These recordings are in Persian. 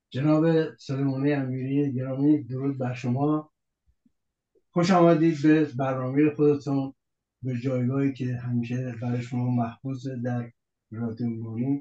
جناب سلیمانی امیری گرامی، درود بر شما. خوش آمدید به برنامه خودتون، به جایگاهی که همیشه برای شما محفوظ در رادیو ایرانی.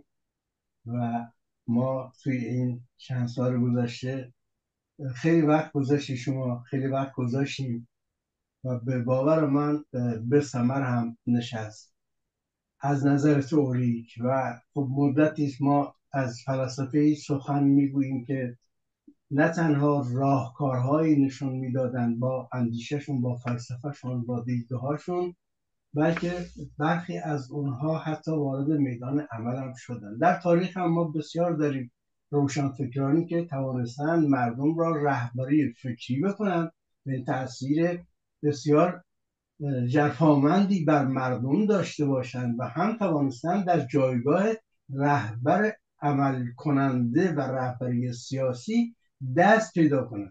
و ما توی این چند سال گذشته خیلی وقت گذاشتی، شما خیلی وقت گذاشتیم و به باور من به ثمر هم نشست از نظر تئوریک. و خب مدتی است ما از فلسفه سخن میگوییم که نه تنها راهکارهایی نشون میدادن با اندیششون، با فلسفهشون، با دیدگاهاشون، بلکه برخی از اونها حتی وارد میدان عمل هم شدن. در تاریخ هم ما بسیار داریم روشنفکرانی که توانستن مردم را رهبری فکری بکنن، به تاثیر بسیار ژرفامندی بر مردم داشته باشند و هم توانستن در جایگاه رهبر عمل کننده و رهبری سیاسی دست پیدا کنند.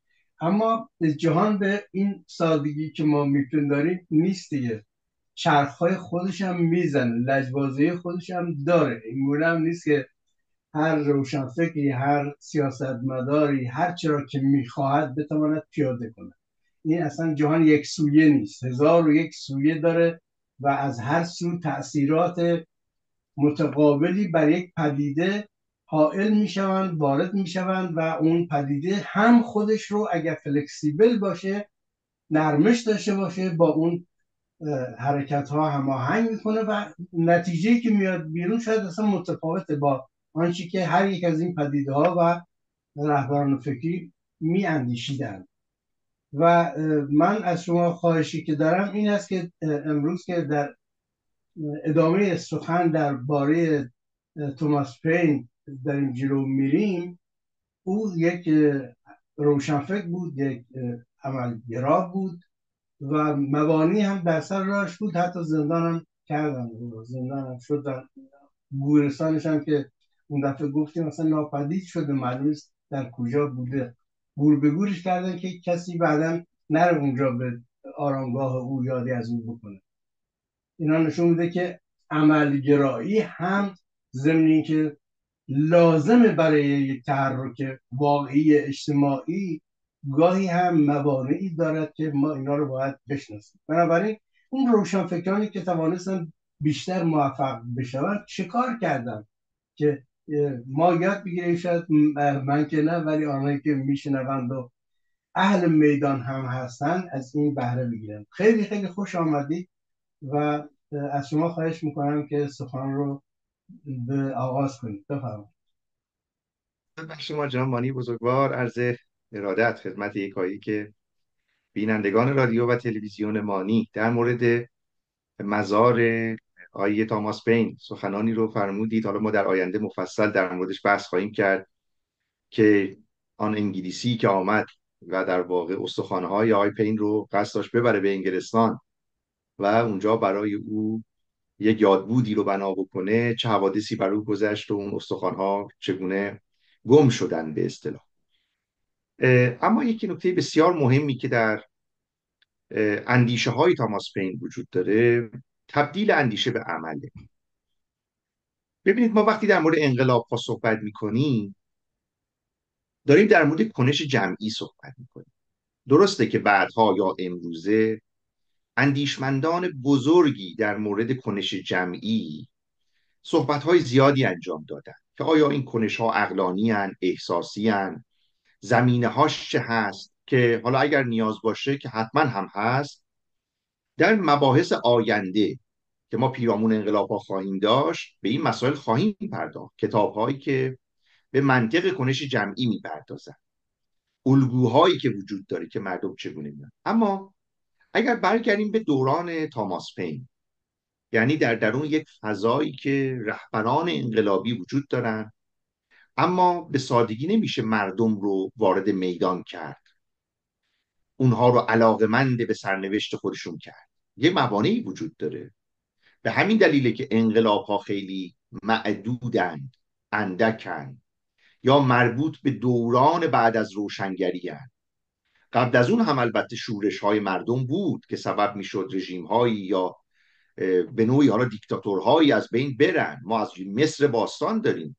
اما جهان به این سادگی که ما میپنداریم نیست دیگه. چرخهای خودش هم میزنه، لجبازی خودش هم داره. این گونه هم نیست که هر روشنفکری، هر سیاستمداری هر چرا که میخواهد بتواند پیاده کنه. این اصلا جهان یک سویه نیست، هزار و یک سویه داره و از هر سو تأثیرات متقابلی بر یک پدیده حائل میشوند، وارد میشوند و اون پدیده هم خودش رو اگر فلکسیبل باشه، نرمش داشته باشه، با اون حرکت ها هماهنگ میکنه و نتیجه که میاد بیرون شاید اصلا متفاوته با آنچه که هر یک از این پدیده ها و رهبران فکری می اندیشیدن. و من از شما خواهشی که دارم این است که امروز که در ادامه سخن درباره توماس پین در این جلو میریم، او یک روشنفکر بود، یک عملگرا بود و مبانی هم در سر راش بود. حتی زندان هم کردن، زندان هم شدن، گورستانش هم که اون دفعه گفتیم مثلا ناپدید شده، معلوم است در کجا بوده. گور به گورش کردن که کسی بعدا نره اونجا به آرامگاه او یادی از اون بکنه. اینا نشون میده که عملگرایی هم ضمن اینکه لازمه برای یک تحرک واقعی اجتماعی، گاهی هم موانعی دارد که ما اینا رو باید بشناسیم. بنابراین اون روشنفکرانی که توانستن بیشتر موفق بشوند چه کار کردن که ما یاد بگیریم؟ شاید من که نه، ولی آنهایی که میشنوند و اهل میدان هم هستن از این بهره بگیرن. خیلی خیلی خوش آمدید و از شما خواهش میکنم که سخن رو به آغاز کنید. بفرمایید. بخش ما جناب مانی بزرگوار، عرض ارادت خدمت یکایی که بینندگان رادیو و تلویزیون مانی در مورد مزار آیه تاماس پین سخنانی رو فرمودید. حالا ما در آینده مفصل در موردش بحث خواهیم کرد که آن انگلیسی که آمد و در واقع استخوان‌های آیه پین رو قصد داشت ببره به انگلستان و اونجا برای او یک یادبودی رو بنا بکنه، چه حوادثی بر او گذشت و اون استخوان‌ها چگونه گم شدن به اصطلاح. اما یکی نکته بسیار مهمی که در اندیشه های تاماس پین وجود داره، تبدیل اندیشه به عمله. ببینید، ما وقتی در مورد انقلاب ها صحبت میکنیم داریم در مورد کنش جمعی صحبت میکنیم. درسته که بعدها یا امروزه اندیشمندان بزرگی در مورد کنش جمعی صحبت های زیادی انجام دادن که آیا این کنش ها عقلانی هن، احساسی هن، زمینه هاش چه هست، که حالا اگر نیاز باشه که حتما هم هست در مباحث آینده که ما پیرامون انقلاب ها خواهیم داشت به این مسائل خواهیم پرداخت. کتاب هایی که به منطق کنش جمعی میپردازن، الگوهایی که وجود داره که مردم چگونه میان. اما اگر برگردیم به دوران تاماس پین، یعنی در درون یک فضایی که رهبران انقلابی وجود دارن، اما به سادگی نمیشه مردم رو وارد میدان کرد، اونها رو علاقمند به سرنوشت خودشون کرد. یه موانعی وجود داره. به همین دلیله که انقلاب ها خیلی معدودند، اندکند، یا مربوط به دوران بعد از روشنگری هست. قبل از اون هم البته شورش های مردم بود که سبب میشد رژیم هایی یا به نوعی حالا دیکتاتورهایی از بین برن. ما از مصر باستان داریم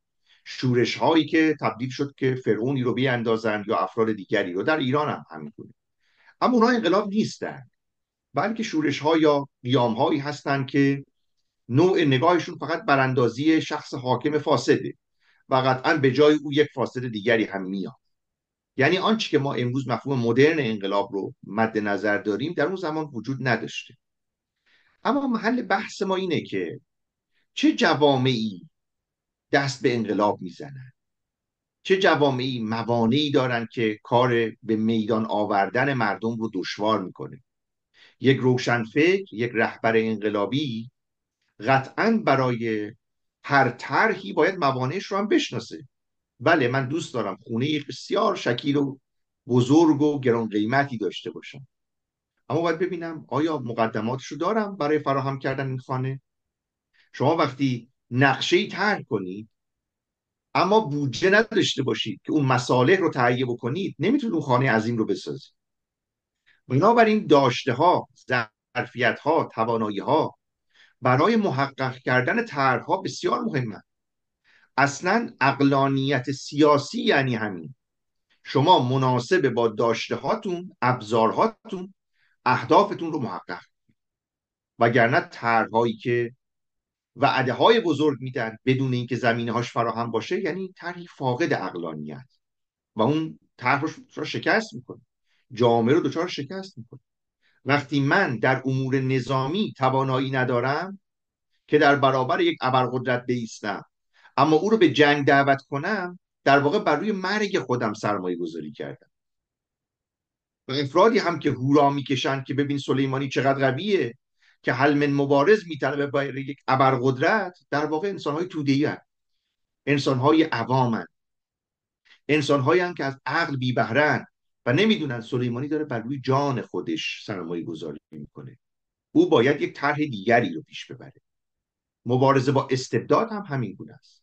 شورش هایی که تبدیل شد که فرعونی رو بیاندازن یا افراد دیگری رو. در ایران هم همینطوره. اما اونها انقلاب نیستن، بلکه شورش ها یا قیام هایی هستند که نوع نگاهشون فقط براندازی شخص حاکم فاسده و قطعا به جای او یک فاسد دیگری هم میاد. یعنی آنچه که ما امروز مفهوم مدرن انقلاب رو مد نظر داریم در اون زمان وجود نداشته. اما محل بحث ما اینه که چه جوامعی دست به انقلاب میزنن، چه جوامعی موانعی دارن که کار به میدان آوردن مردم رو دشوار میکنه. یک روشنفکر، یک رهبر انقلابی قطعا برای هر طرحی باید موانعش رو هم بشناسه. بله، من دوست دارم خونه بسیار شکیل و بزرگ و گران قیمتی داشته باشم، اما باید ببینم آیا مقدماتش رو دارم برای فراهم کردن این خانه. شما وقتی نقشه‌ای طرح کنید اما بودجه نداشته باشید که اون مصالح رو تهیه بکنید، نمیتونید اون خانه عظیم رو بسازید. بنابراین داشته ها، ظرفیت ها، توانایی ها برای محقق کردن طرحها بسیار مهمه. اصلا عقلانیت سیاسی یعنی همین، شما مناسب با داشته هاتون، ابزارهاتون، اهدافتون رو محقق، وگرنه طرحهایی که وعده های بزرگ میدن بدون اینکه زمینه هاش فراهم باشه یعنی طرحی فاقد عقلانیت و اون طرح رو شکست میکنه، جامعه رو دچار شکست میکنه. وقتی من در امور نظامی توانایی ندارم که در برابر یک ابرقدرت بایستم اما او رو به جنگ دعوت کنم، در واقع بر روی مرگ خودم سرمایه گذاری کردم. و افرادی هم که هورا میکشن که ببین سلیمانی چقدر قویه که حل من مبارز میطلبه برای یک ابرقدرت، در واقع انسانهای توده‌ای هستند، انسانهای عوامن، انسانهایی هم که از عقل بی بهره‌اند و نمیدونن سلیمانی داره بر روی جان خودش سرمایه گذاری میکنه. او باید یک طرح دیگری رو پیش ببره. مبارزه با استبداد هم همین گونه است.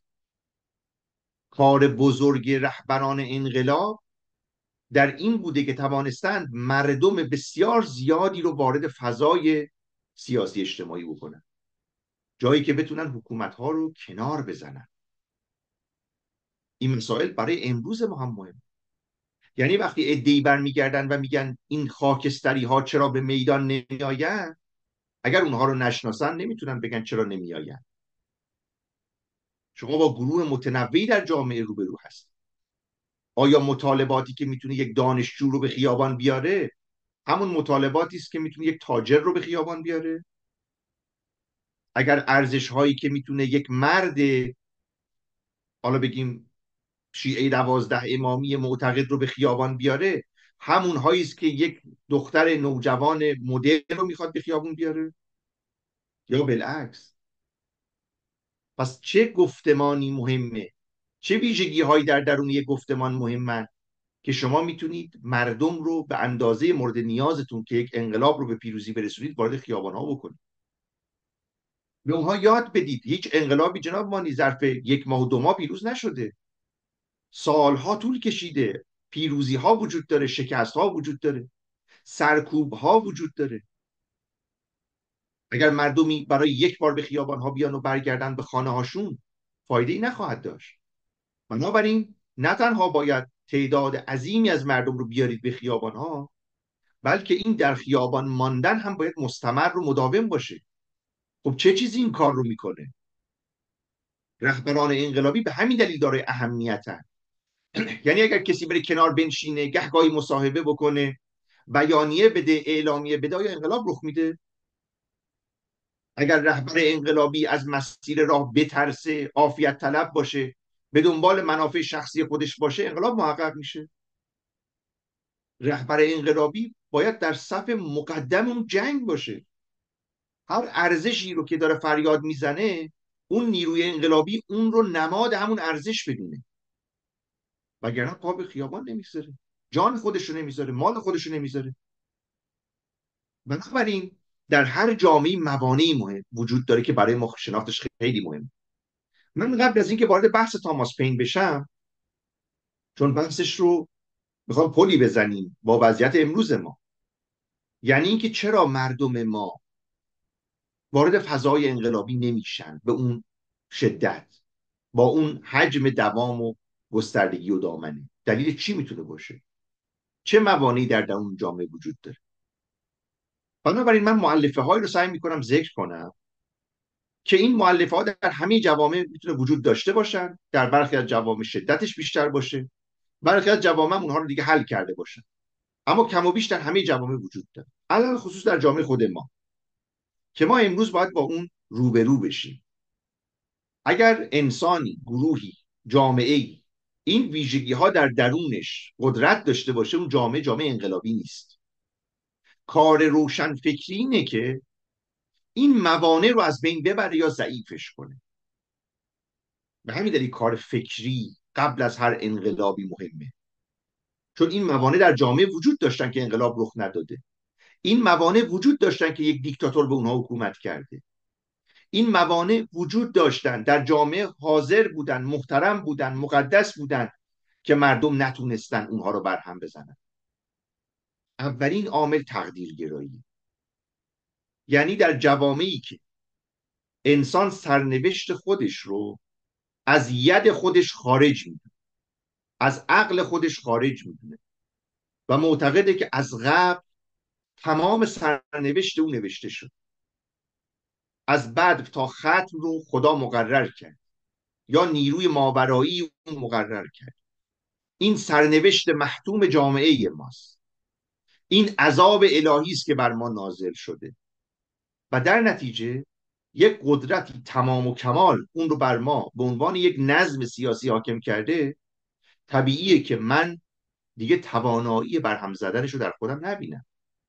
کار بزرگ رهبران انقلاب در این بوده که توانستند مردم بسیار زیادی رو وارد فضای سیاسی اجتماعی بکنن، جایی که بتونن حکومت‌ها رو کنار بزنن. این مسائل برای امروز ما هم مهم. یعنی وقتی عده‌ای برمیگردن و میگن این خاکستری ها چرا به میدان نمیآین، اگر اونها رو نشناسن نمیتونن بگن چرا نمیآین. شما با گروه متنوعی در جامعه روبرو هست. آیا مطالباتی که میتونه یک دانشجو رو به خیابان بیاره همون مطالباتی است که میتونه یک تاجر رو به خیابان بیاره؟ اگر ارزش هایی که میتونه یک مرد، حالا بگیم شیعه 12 امامی معتقد رو به خیابان بیاره، همون هایی است که یک دختر نوجوان مدرن رو میخواد به خیابان بیاره، یا بالعکس؟ پس چه گفتمانی مهمه، چه ویژگی هایی در درون یک گفتمان مهمن که شما میتونید مردم رو به اندازه مورد نیازتون که یک انقلاب رو به پیروزی برسونید وارد خیابان ها بکنید. به اونها یاد بدید هیچ انقلابی جناب مانی ظرف 1 ماه و 2 ماه پیروز نشده، سالها طول کشیده، پیروزی ها وجود داره، شکست ها وجود داره، سرکوب ها وجود داره. اگر مردمی برای 1 بار به خیابان ها بیان و برگردن به خانه هاشون، فایده ای نخواهد داشت. بنابراین نه تنها باید تعداد عظیمی از مردم رو بیارید به خیابان ها، بلکه این در خیابان ماندن هم باید مستمر و مداوم باشه. خب چه چیزی این کار رو میکنه؟ رهبران انقلابی به همین دلیل داره اهمیتن. یعنی اگر کسی بره کنار بنشینه، گهگاهی مصاحبه بکنه، بیانیه بده، اعلامیه بده، آیا انقلاب رخ میده؟ اگر رهبر انقلابی از مسیر راه بترسه، عافیت طلب باشه، به دنبال منافع شخصی خودش باشه، انقلاب محقق میشه؟ رهبر انقلابی باید در صف مقدم اون جنگ باشه. هر ارزشی رو که داره فریاد میزنه، اون نیروی انقلابی اون رو نماد همون ارزش بدونه، وگرنه پا به خیابان نمیذاره، جان خودش رو نمیذاره، مال خودش رو نمیذاره. بنابراین در هر جامعه موانعی مهم وجود داره که برای ما شناختش خیلی مهم. من قبل از اینکه وارد بحث تاماس پین بشم، چون بحثش رو میخوام پلی بزنیم با وضعیت امروز ما، یعنی اینکه چرا مردم ما وارد فضای انقلابی نمیشن به اون شدت، با اون حجم دوام و گستردگی و دامنه؟ دلیل چی میتونه باشه؟ چه موانعی در درون جامعه وجود داره؟ بنابراین من مؤلفه هایی رو سعی میکنم ذکر کنم که این مؤلفه ها در همه جوامع میتونه وجود داشته باشن، در برخی از جوامع شدتش بیشتر باشه، برخی از جوامع اونها رو دیگه حل کرده باشن، اما کم و بیش در همه جوامع وجود داره، علل خصوص در جامعه خود ما که ما امروز باید با اون روبرو بشیم. اگر انسانی، گروهی، جامعه‌ای این ویژگی ها در درونش قدرت داشته باشه، اون جامعه انقلابی نیست. کار روشن فکری اینه که این موانع رو از بین ببره یا ضعیفش کنه. به همین دلیل کار فکری قبل از هر انقلابی مهمه، چون این موانع در جامعه وجود داشتن که انقلاب رخ نداده. این موانع وجود داشتن که یک دیکتاتور به اونها حکومت کرده. این موانع وجود داشتن، در جامعه حاضر بودن، محترم بودن، مقدس بودن که مردم نتونستن اونها رو برهم بزنن. اولین عامل تقدیرگرایی، یعنی در جوامعی که انسان سرنوشت خودش رو از ید خودش خارج میدونه، از عقل خودش خارج میدونه و معتقده که از قبل تمام سرنوشت اون نوشته شد، از بدو تا ختم رو خدا مقرر کرد یا نیروی ماورایی اون مقرر کرد. این سرنوشت محتوم جامعه ماست، این عذاب الهی است که بر ما نازل شده و در نتیجه یک قدرتی تمام و کمال اون رو بر ما به عنوان یک نظم سیاسی حاکم کرده. طبیعیه که من دیگه توانایی برهم زدنش رو در خودم نبینم،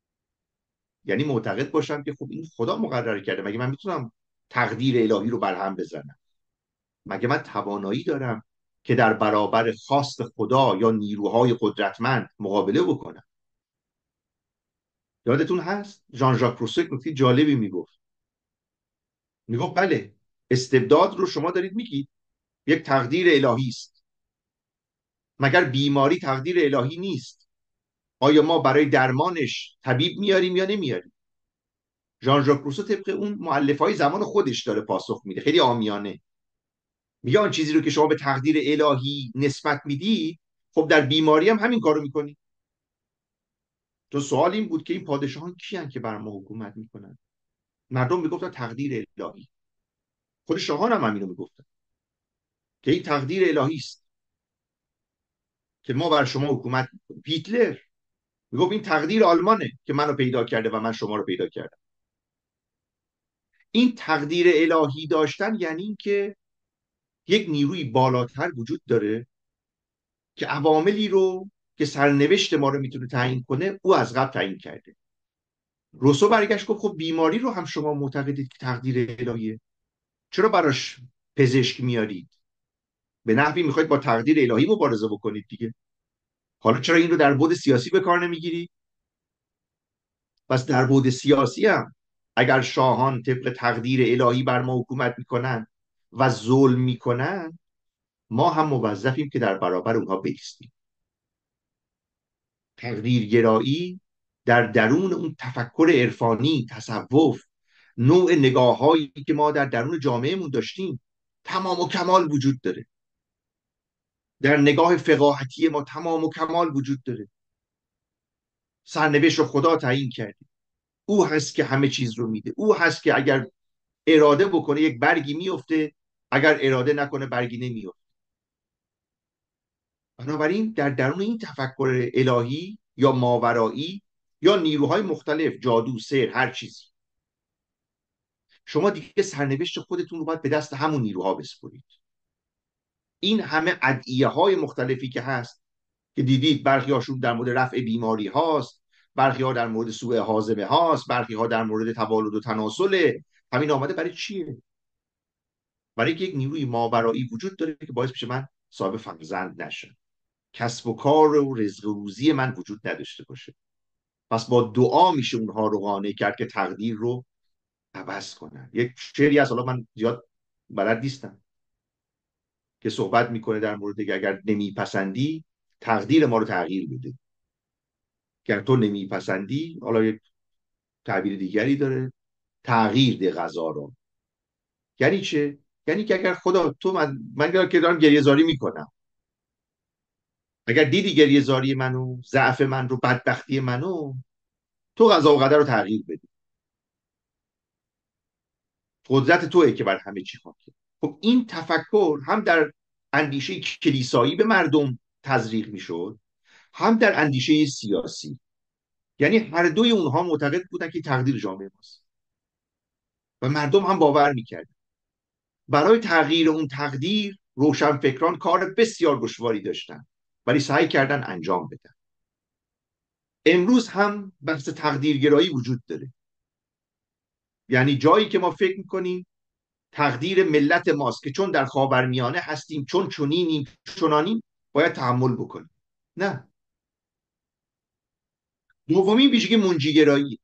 یعنی معتقد باشم که خب این خدا مقرر کرده، مگه من میتونم تقدیر الهی رو برهم بزنم؟ مگه من توانایی دارم که در برابر خواست خدا یا نیروهای قدرتمند مقابله بکنم؟ یادتون هست ژان ژاک روسو یک نکته جالبی میگفت بله، استبداد رو شما دارید میگید یک تقدیر الهی است، مگر بیماری تقدیر الهی نیست؟ آیا ما برای درمانش طبیب میاریم یا نمیاریم؟ ژان ژاک روسو طبق اون مؤلفه‌های زمان خودش داره پاسخ میده، خیلی عامیانه میگه آن چیزی رو که شما به تقدیر الهی نسبت میدی، خب در بیماری هم همین کارو میکنی. تو سوال این بود که این پادشاهان کیان که بر ما حکومت میکنن؟ مردم میگفتن تقدیر الهی. خود شاهان هم همینو میگفتن که این تقدیر الهی است که ما بر شما حکومت میکنیم. هیتلر میگفت این تقدیر آلمانه که منو پیدا کرده و من شما رو پیدا کردم. این تقدیر الهی داشتن یعنی این که یک نیروی بالاتر وجود داره که عواملی رو که سرنوشت ما رو میتونه تعیین کنه او از قبل تعیین کرده. روسو برگشت گفت خب بیماری رو هم شما معتقدید که تقدیر الهیه، چرا براش پزشک میارید؟ به نحوی میخواید با تقدیر الهی مبارزه بکنید دیگه. حالا چرا این رو در بعد سیاسی به کار نمیگیری؟ پس در بعد سیاسی هم اگر شاهان طبق تقدیر الهی بر ما حکومت میکنن و ظلم میکنن، ما هم موظفیم که در برابر اونها بایستیم. تقدیرگرایی در درون اون تفکر عرفانی، تصوف، نوع نگاه هایی که ما در درون جامعهمون داشتیم تمام و کمال وجود داره. در نگاه فقاهتی ما تمام و کمال وجود داره. سرنوشت رو خدا تعیین کرده، او هست که همه چیز رو میده، او هست که اگر اراده بکنه یک برگی میفته، اگر اراده نکنه برگی نمیفته. بنابراین در درون این تفکر الهی یا ماورایی یا نیروهای مختلف، جادو، سحر، هر چیزی، شما دیگه سرنوشت خودتون رو باید به دست همون نیروها بسپرید. این همه ادعیه های مختلفی که هست که دیدید، برخی هاشون در مورد رفع بیماری هاست، برخی ها در مورد سوء هاضمه هاست، برخی ها در مورد توالد و تناسل، همین آمده برای چیه؟ برای اینکه یک نیروی ماورایی وجود داره که باعث میشه من صاحب فرزند نشم، کسب و کار و رزق و روزی من وجود نداشته باشه. پس با دعا میشه اونها رو قانع کرد که تقدیر رو عوض کنن. یک شعری هست، حالا من زیاد بلد نیستم، که صحبت میکنه در مورد که اگر نمیپسندی تقدیر ما رو تغییر بده. گر تو نمیپسندی، حالا یک تعبیر دیگری داره، تغییر ده قضا رو. یعنی چه؟ یعنی که اگر خدا تو من که دارم گریه زاری میکنم، اگر دیدی گریه زاری منو، ضعف من رو، بدبختی منو، تو قضا و قدر رو تغییر بدی. قدرت توئه که بر همه چی حاکم. خب این تفکر هم در اندیشه کلیسایی به مردم تزریق میشد، هم در اندیشه سیاسی. یعنی هر دوی اونها معتقد بودن که تقدیر جامعه ماست و مردم هم باور میکرد. برای تغییر اون تقدیر روشنفکران کار بسیار دشواری داشتن، ولی سعی کردن انجام بدن. امروز هم بحث تقدیرگرایی وجود داره. یعنی جایی که ما فکر میکنیم تقدیر ملت ماست که چون در خاورمیانه هستیم، چون چنینیم چنانیم، باید تحمل بکنیم. نه. دومین ویژگی منجیگرایی،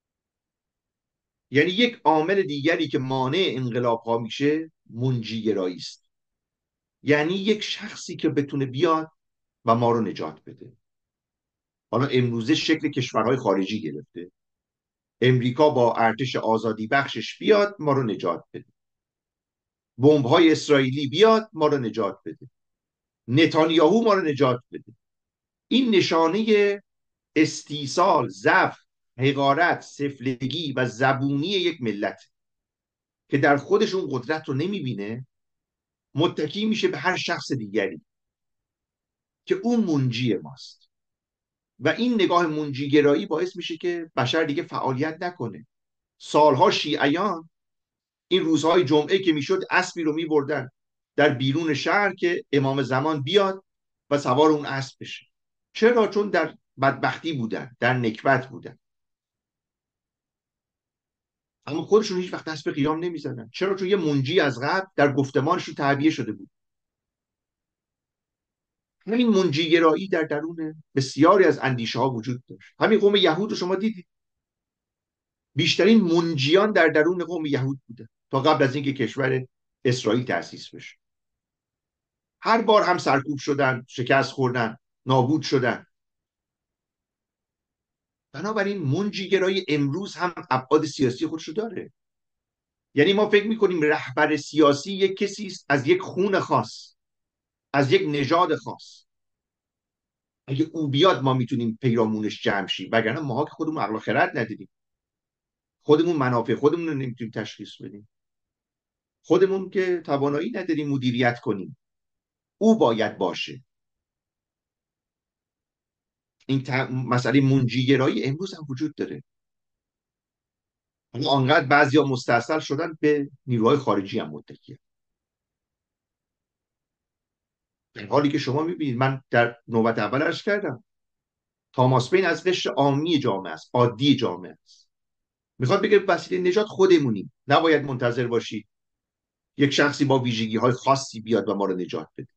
یعنی یک عامل دیگری که مانع انقلاب ها میشه منجیگرایی است. یعنی یک شخصی که بتونه بیاد و ما رو نجات بده. حالا امروزه شکل کشورهای خارجی گرفته. امریکا با ارتش آزادی بخشش بیاد ما رو نجات بده، بمب‌های اسرائیلی بیاد ما رو نجات بده، نتانیاهو ما رو نجات بده. این نشانه استیصال، ضعف، حقارت، سفلگی و زبونی یک ملت که در خودش اون قدرت رو نمیبینه، متکی میشه به هر شخص دیگری که اون منجی ماست. و این نگاه منجیگرایی باعث میشه که بشر دیگه فعالیت نکنه. سالها شیعیان این روزهای جمعه که میشد اسبی رو میبردن در بیرون شهر که امام زمان بیاد و سوار اون اسب بشه. چرا؟ چون در بدبختی بودن، در نکبت بودن، اما خودشون هیچ وقت دست به قیام نمیزدن. چرا؟ چون یه منجی از قبل در گفتمانشون تعبیه شده بود. همین منجیگرایی در درون بسیاری از اندیشه ها وجود داشت. همین قوم یهود رو شما دیدید، بیشترین منجیان در درون قوم یهود بوده تا قبل از اینکه کشور اسرائیل تأسیس بشه. هر بار هم سرکوب شدن، شکست خوردن، نابود شدن. بنابراین منجیگرایی امروز هم ابعاد سیاسی خودشو داره. یعنی ما فکر میکنیم رهبر سیاسی یک کسی است از یک خون خاص، از یک نژاد خاص. اگه او بیاد ما میتونیم پیرامونش جمع شیم، وگرنه ماها که خودمون عقل و خرد ندیدیم، خودمون منافع خودمون رو نمیتونیم تشخیص بدیم، خودمون که توانایی نداریم مدیریت کنیم. او باید باشه. این مسئله منجیگرایی امروز هم وجود داره. حالا آنقدر بعضیا مستاصل شدن به نیروهای خارجی هم متکیه، در حالی که شما میبینید، من در نوبت اول عرض کردم، تاماس بین از قشر عامی جامعه است، عادی جامعه است. میخواد بگه وسیله نجات خودمونیم، نباید منتظر باشید یک شخصی با ویژگی های خاصی بیاد و ما رو نجات بده.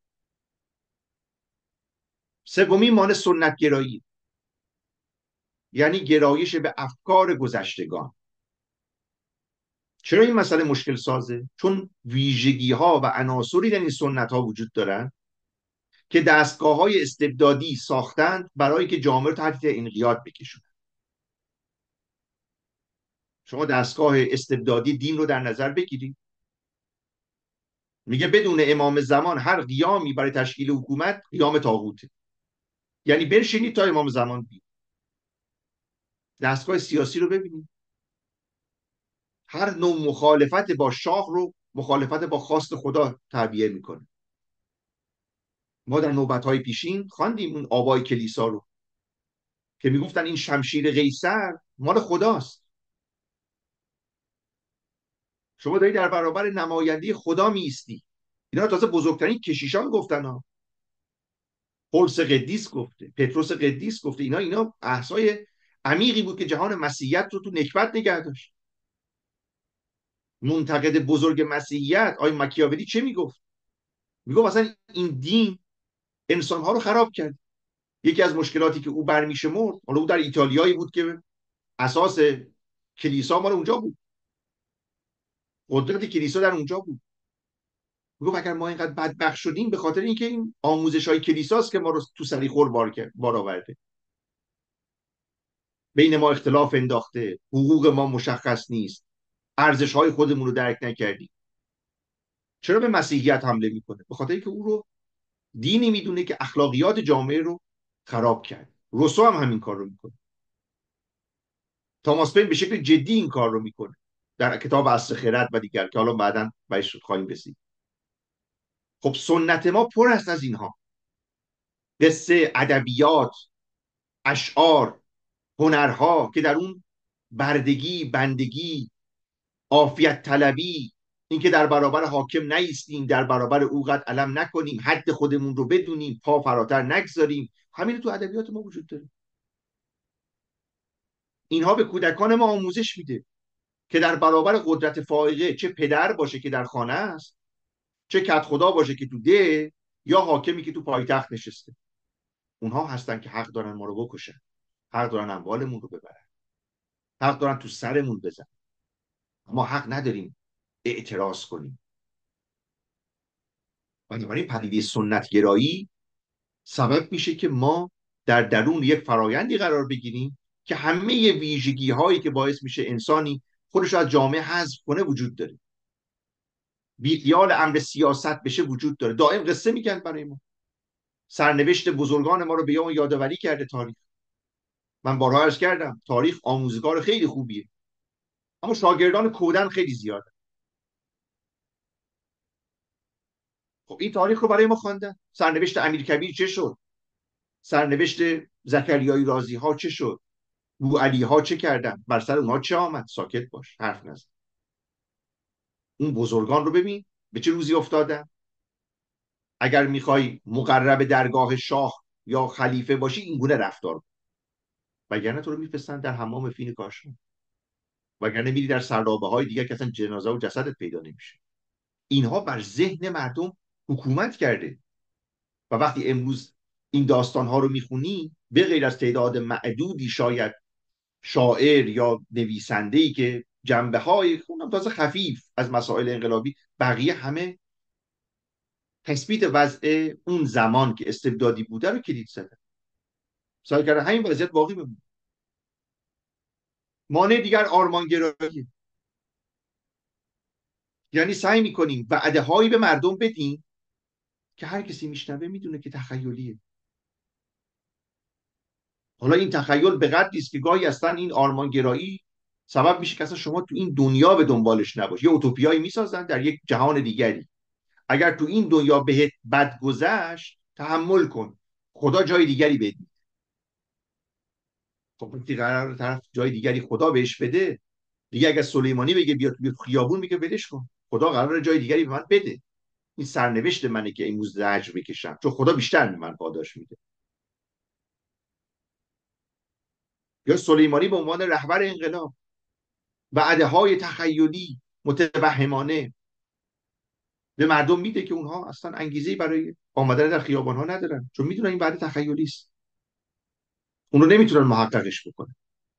سومین مانع سنت گرایی، یعنی گرایش به افکار گذشتگان. چرا این مسئله مشکل سازه؟ چون ویژگی ها و عناصری در این سنت ها وجود دارن که دستگاه های استبدادی ساختند برای که جامعه رو تحت انقیاد بکشونن. شما دستگاه استبدادی دین رو در نظر بگیرید، میگه بدون امام زمان هر قیامی برای تشکیل حکومت قیام طاغوته. یعنی بنشینید تا امام زمان بیاد. دستگاه سیاسی رو ببینید، هر نوع مخالفت با شاه رو مخالفت با خواست خدا تعبیه میکنه. ما در نوبت‌های پیشین خواندیم اون آبای کلیسا رو که میگفتن این شمشیر قیصر مال خداست. شما داری در برابر نماینده خدا میستی. اینا تازه بزرگترین کشیشان گفتن ها. پولس قدیس گفته، پتروس قدیس گفته. اینا بحث‌های عمیقی بود که جهان مسیحیت رو تو نکبت نگه داشت. منتقد بزرگ مسیحیت آقای مکیاولی چه میگفت؟ میگفت اصلا این دین انسانها رو خراب کرد. یکی از مشکلاتی که او برمیشمرد، حالا او در ایتالیایی بود که اساس کلیسا مال اونجا بود، قدرت کلیسا در اونجا بود. میگفت اگر ما اینقدر بدبخت شدیم به خاطر اینکه این آموزش های کلیساست که ما رو تو سریخور بار آورده، بین ما اختلاف انداخته، حقوق ما مشخص نیست، ارزش های خودمون رو درک نکردیم. چرا به مسیحیت حمله میکنه؟ به خاطر اینکه او رو دینی میدونه که اخلاقیات جامعه رو خراب کرد. روسو هم همین کار رو میکنه. تاماس پین به شکل جدی این کار رو میکنه در کتاب اصل خرد و دیگر که حالا بعداً بهش خواهیم رسید. خب سنت ما پر است از اینها، قصه، ادبیات، اشعار، هنرها که در اون بردگی، بندگی، عافیت طلبی، اینکه در برابر حاکم نایستیم، در برابر او قد علم نکنیم، حد خودمون رو بدونیم، پا فراتر نگذاریم، همین تو ادبیات ما وجود داره. اینها به کودکان ما آموزش میده که در برابر قدرت فائقه، چه پدر باشه که در خانه است، چه کت خدا باشه که تو ده، یا حاکمی که تو پایتخت نشسته، اونها هستن که حق دارن ما رو بکشن، حق دارن اموالمون رو ببرن، حق دارن تو سرمون بزنن. ما حق نداریم اعتراض کنیم. بنابراین پدیده سنت گرایی سبب میشه که ما در درون یک فرایندی قرار بگیریم که همه ویژگی هایی که باعث میشه انسانی خودش رو از جامعه حذف کنه وجود داره. بیخیال امر سیاست بشه وجود داره. دائم قصه میگن برای ما، سرنوشت بزرگان ما رو به اون یادآوری کرده تاریخ. من بارها عرض کردم تاریخ آموزگار خیلی خوبیه، اما شاگردان کودن خیلی زیاده. خب این تاریخ رو برای ما خواندن. سرنوشت امیرکبیر چه شد؟ سرنوشت زکریای رازی ها چه شد؟ بو علی ها چه کردن؟ بر سر اونها چه آمد؟ ساکت باش، حرف نزن. اون بزرگان رو ببین به چه روزی افتادن. اگر میخوای مقرب درگاه شاه یا خلیفه باشی این گونه رفتار کن، وگرنه تو رو میفرستن در حمام فین کاشان، وگرنه میری در سرابه های دیگر که اصلا جنازه و جسدت پیدا نمیشه. اینها بر ذهن مردم حکومت کرده و وقتی امروز این داستان ها رو میخونی، به غیر از تعداد معدودی شاید شاعر یا نویسنده‌ای که جنبه های خونم تازه خفیف از مسائل انقلابی، بقیه همه تثبیت وضع اون زمان که استبدادی بوده رو کلید زدن. سعی کردن همین وضعیت باقی بمونه. مانع دیگر آرمانگرایی، یعنی سعی میکنیم وعده هایی به مردم بدیم که هر کسی میشنوه میدونه که تخیلیه. حالا این تخیل به قدری است که گاهی اصلا این آرمانگرایی سبب میشه که اصلا شما تو این دنیا به دنبالش نباشی. یه اوتوپیایی میسازن در یک جهان دیگری، اگر تو این دنیا بهت بد گذشت تحمل کن، خدا جای دیگری بده. خب وقتی قرار طرف جای دیگری خدا بهش بده، دیگه اگر سلیمانی بگه بیا تو خیابون، میگه ولش کن، خدا قراره جای دیگری به من بده. این سرنوشت منه که امروز زجر بکشم، چون خدا بیشتر به من پاداش میده. یا سلیمانی به عنوان رهبر انقلاب وعده های تخیلی متوهمانه به مردم میده که اونها اصلا انگیزه برای آمدن در خیابان ها ندارن، چون میدونن این وعده تخیلی است، اون رو نمیتونن محققش بکنن.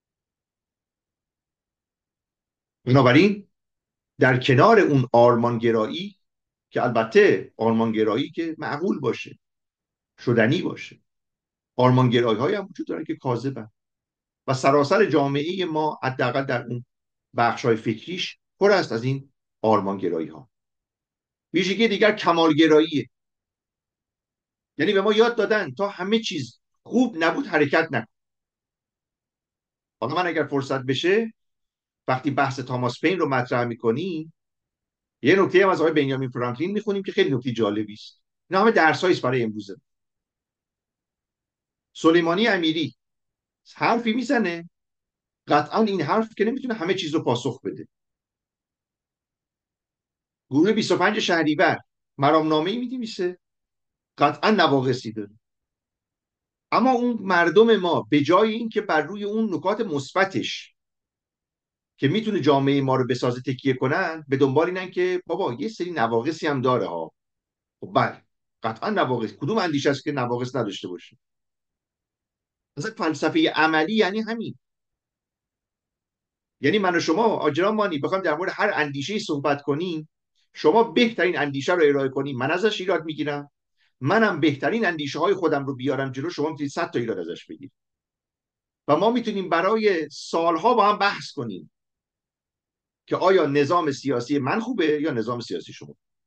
بنابراین در کنار اون آرمانگرایی، که البته آرمانگرایی که معقول باشه، شدنی باشه، آرمانگرایی های هم وجود دارن که کاذبن و سراسر جامعه ما حداقل در اون بخش های فکریش پر است از این آرمانگرایی ها. ویژگی دیگر کمالگراییه، یعنی به ما یاد دادن تا همه چیز خوب نبود حرکت نکن. حالا من اگر فرصت بشه وقتی بحث تاماس پین رو مطرح میکنیم یه نکته هم از آقای بنیامین فرانکلین میخونیم که خیلی نکته جالبی است. اینا همه درسایی است برای امروزه. سلیمانی امیری حرفی میزنه، قطعا این حرف که نمیتونه همه چیز رو پاسخ بده. گروه 25 شهریور مرامنامه‌ای می‌نویسه، قطعا نواقصی داره، اما اون مردم ما به جای اینکه بر روی اون نکات مثبتش که میتونه جامعه ما رو بسازه تکیه کنن، به دنبال اینن که بابا یه سری نواقصی هم داره ها. خب بله، قطعا نواقص، کدوم اندیشه است که نواقص نداشته باشه؟ مثلا فلسفه عملی یعنی همین. یعنی من و شما آجران مانی بخوام در مورد هر اندیشه‌ای صحبت کنیم، شما بهترین اندیشه رو ارائه کنیم، من ازش ایراد میگیرم، منم بهترین اندیشه های خودم رو بیارم جلو، شما میتونید 100 تا ایراد ازش بگیرید و ما میتونیم برای سالها با هم بحث کنیم که آیا نظام سیاسی من خوبه یا نظام سیاسی شما.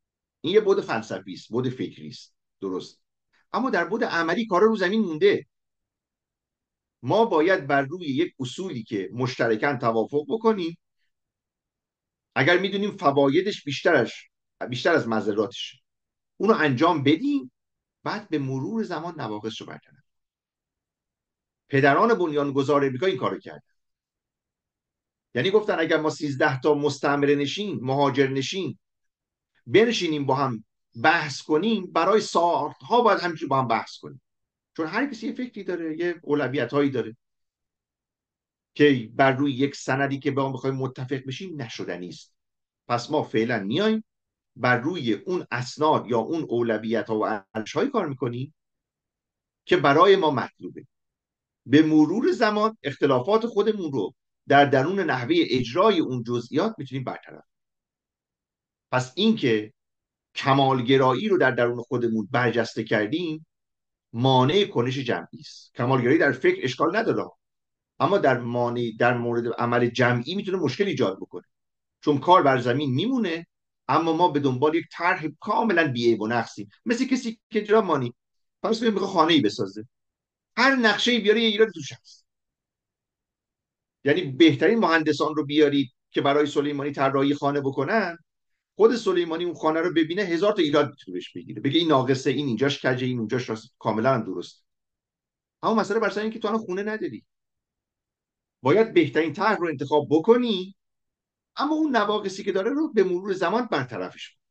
این یه بعد فلسفی است، بعد فکری است، درست. اما در بعد عملی کار رو زمین مونده. ما باید بر روی یک اصولی که مشترکاً توافق بکنیم، اگر میدونیم فوایدش بیشتر از مضراتش، اونو انجام بدیم، بعد به مرور زمان نواقص رو برکنیم. پدران بنیانگذار امریکا این کارو کردن. یعنی گفتن اگر ما 13 تا مستعمره نشین، مهاجر نشین بنشینیم با هم بحث کنیم، برای ساعت‌ها باید همینجوری با هم بحث کنیم، چون هر کسی یه فکری داره، یه اولویت‌هایی داره که بر روی یک سندی که با هم بخوایم متفق بشیم نشدنی است. پس ما فعلا میایم بر روی اون اسناد یا اون اولویت‌ها و ارزش‌های کار میکنیم که برای ما مطلوبه. به مرور زمان اختلافات خودمون رو در درون نحوه اجرای اون جزئیات میتونیم برطرف. پس اینکه کمالگرایی رو در درون خودمون برجسته کردیم مانع کنش جمعی است. کمالگرایی در فکر اشکال نداره، اما در مورد عمل جمعی میتونه مشکل ایجاد بکنه، چون کار بر زمین میمونه اما ما به دنبال یک طرح کاملا بی‌عیب و نقصیم. مثل کسی که جناب مانی فرض کنید میخواد خانه‌ای بسازه، هر نقشه‌ای بیاره یه ایراد توش هست. یعنی بهترین مهندسان رو بیارید که برای سلیمانی طراحی خانه بکنن، خود سلیمانی اون خانه رو ببینه 1000 تا ایراد میتونه بهش بگیره، بگه این ناقصه، این اینجاش کجه، این اونجاش راست، کاملا هم درست. اما مسئله بر سر اینه که تو الان خونه نداری، باید بهترین طرح رو انتخاب بکنی، اما اون نواقصی که داره رو به مرور زمان برطرفش کن.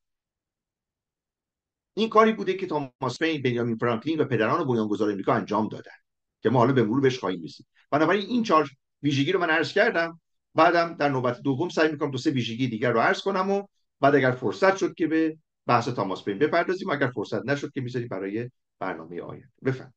این کاری بوده که توماس پین، بنیامین فرانکلین و پدران بنیانگذار آمریکا انجام دادن که ما حالا به مرور بهش خواهیم رسید. بنابراین این 4 ویژگی رو من عرض کردم، بعدم در نوبت دوم سعی می‌کنم 2-3 ویژگی دیگر رو عرض کنم و بعد اگر فرصت شد که به بحث توماس پین بپردازیم، اگر فرصت نشد که می‌ذاریم برای برنامه آینده. بفرمایید.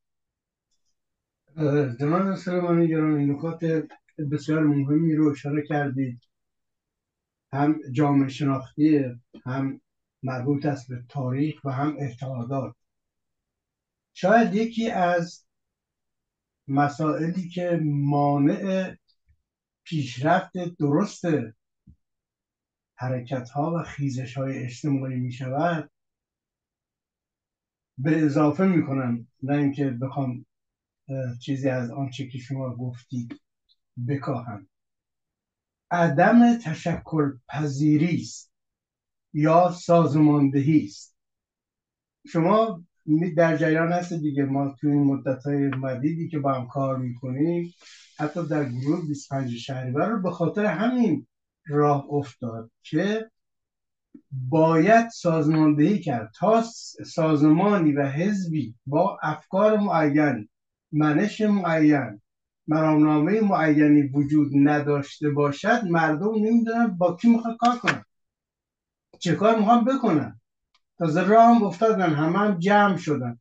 جناب سلیمانی گرامی، نکات بسیار مهمی رو اشاره کردید، هم جامعه شناختی، هم مربوط است به تاریخ و هم اعتقادات. شاید یکی از مسائلی که مانع پیشرفت درست حرکت‌ها و خیزش‌های اجتماعی می‌شود، به اضافه می‌کنم، نه اینکه بخوام چیزی از آنچه که شما گفتید بکاهم، عدم تشکل پذیری است یا سازماندهی است. شما در جریان هست دیگه، ما توی این مدت‌های مدیدی که با هم کار میکنیم، حتی در گروه 25 شهریور رو به خاطر همین راه افتاد که باید سازماندهی کرد. تا سازمانی و حزبی با افکار معین، منش معین، مرامنامه معینی وجود نداشته باشد، مردم نمیدونن با کی میخواد کار کنن، چه کار میخوان بکنن. تازه راه هم افتادن، هم جمع شدن.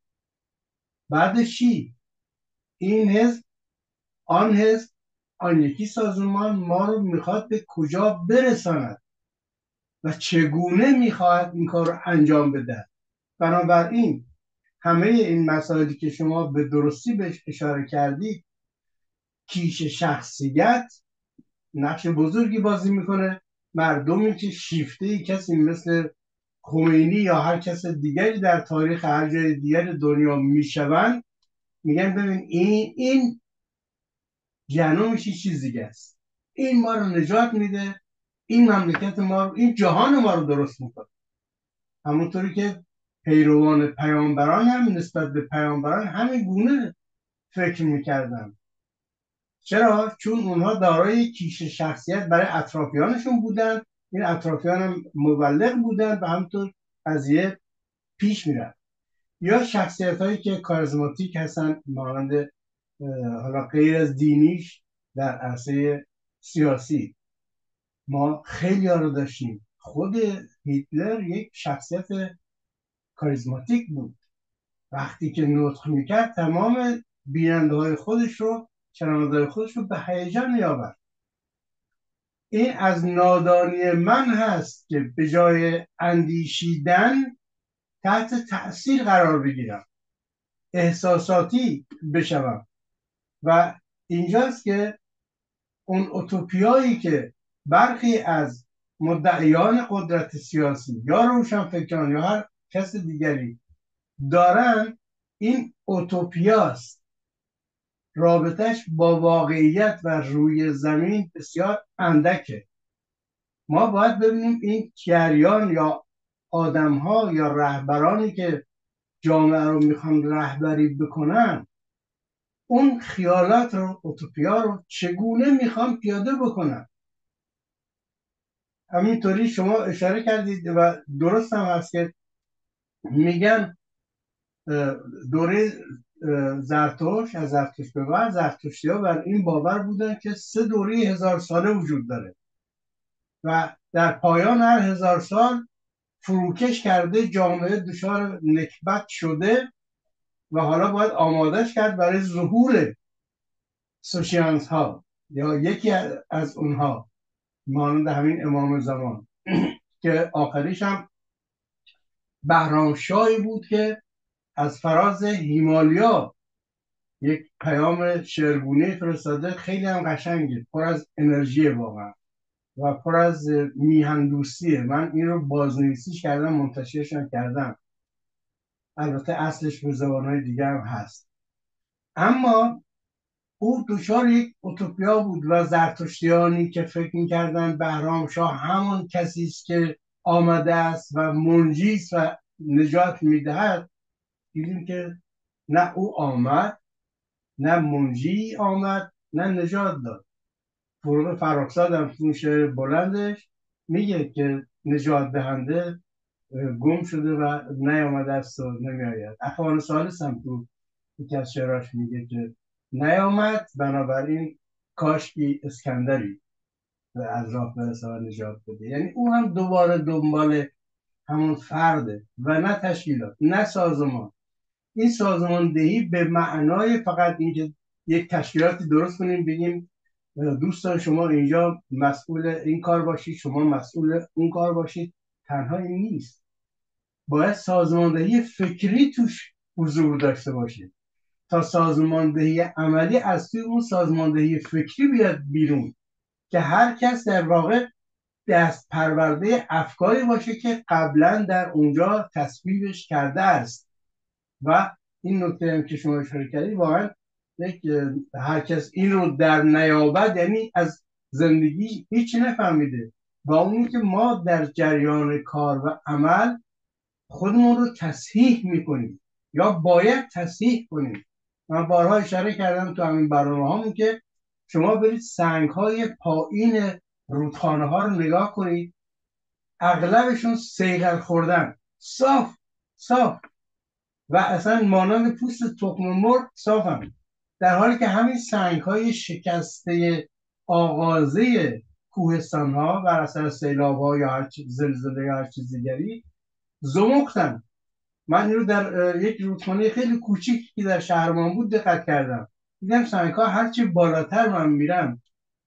بعدش چی؟ این حزب، آن حزب، آن یکی سازمان ما رو میخواد به کجا برساند و چگونه میخواد این کار رو انجام بده. بنابراین همه این مسائلی که شما به درستی بهش اشاره کردید، کیش شخصیت نقش بزرگی بازی میکنه. مردمی که شیفته کسی مثل خمینی یا هر کس دیگری در تاریخ هر جای دیگر دنیا میشوند، میگن ببین این جهنمش چیز دیگه است، این ما رو نجات میده، این مملکت ما رو، این جهان ما رو درست میکنه. همونطوری که پیروان پیامبران هم نسبت به پیامبران همین گونه فکر میکردن. چرا؟ چون اونها دارای کیش شخصیت برای اطرافیانشون بودن، این اطرافیان هم مبلغ بودن و همونطور قضیه پیش میرفت. یا شخصیت هایی که کاریزماتیک هستن، مانند حالا غیر از دینیش در عرصه سیاسی. ما خیلی ها رو داشتیم. خود هیتلر یک شخصیت کاریزماتیک بود. وقتی که نطق میکرد تمام بیننده های خودش رو، شنونده خودش رو به هیجان میآورد. این از نادانی من هست که به جای اندیشیدن تحت تأثیر قرار بگیرم، احساساتی بشوم. و اینجاست که اون اوتوپیایی که برخی از مدعیان قدرت سیاسی یا روشنفکران یا هر کس دیگری دارن، این اوتوپیاست، رابطش با واقعیت و روی زمین بسیار اندکه. ما باید ببینیم این کیریان یا آدم‌ها یا رهبرانی که جامعه رو میخوان رهبری بکنن، اون خیالات رو، اوتوپیا رو چگونه میخوان پیاده بکنن. همینطوری شما اشاره کردید و درست هم هست که میگن دوره زرتشت، از زرتشت به بعد زرتشتی ها بر این باور بودن که 3 دوره 1000 ساله وجود داره و در پایان هر 1000 سال فروکش کرده، جامعه دچار نکبت شده و حالا باید آمادش کرد برای ظهور سوشیانس ها یا یکی از اونها، مانند همین امام زمان که آخریش هم بهرامشاهی بود که از فراز هیمالیا یک پیام شعرگونه فرستاده، خیلی هم قشنگه، پر از انرژی واقعا و پر از میهندوستیه. من این رو بازنویسیش کردم، منتشرش کردم، البته اصلش به زبانهای دیگه هم هست. اما او دچار یک اوتوپیا بود و زرتشتیانی که فکر میکردن بهرامشاه همون کسی است که آمده است و منجی است و نجات میدهد، دیدیم که نه او آمد، نه منجی آمد، نه نجات داد. فروغ فرخزاد هم تو شعر بلندش میگه که نجات دهنده گم شده و نیامده است و نمیآید. اخوان ثالث هم تو یکی از شعراش میگه که نیامد، بنابراین کاشکی اسکندری از راه برسه و نجات بده. یعنی او هم دوباره دنبال همون فرده و نه تشکیلات، نه سازمان. این سازماندهی به معنای فقط اینکه یک تشکیلاتی درست کنیم بگیم دوستان شما اینجا مسئول این کار باشید، شما مسئول اون کار باشید، تنها این نیست. باید سازماندهی فکری توش حضور داشته باشه تا سازماندهی عملی از توی اون سازماندهی فکری بیاد بیرون، که هر کس در واقع دست پرورده افکاری باشه که قبلا در اونجا تصویبش کرده است. و این نکته هم که شما اشاره کردید، واقعا هر کس این رو در نیابد یعنی از زندگی هیچ نفهمیده. و اونی که ما در جریان کار و عمل خودمون رو تصحیح میکنیم یا باید تصحیح کنیم. من بارها اشاره کردم تو همین برنامه هامون که شما برید سنگ های پایین رودخانه ها رو نگاه کنید، اغلبشون سیغل خوردن، صاف صاف و اصلا مانند پوست تخم مرغ صاف هم، در حالی که همین سنگ های شکسته آغازه کوهستان ها بر اثر سیلاب ها یا هر زلزله یا هر چیز دیگری زمختن. من این رو در یک رودخانه خیلی کوچیکی که در شهرمان بود دقت کردم، دیدم سنگ ها هرچی بالاتر من میرم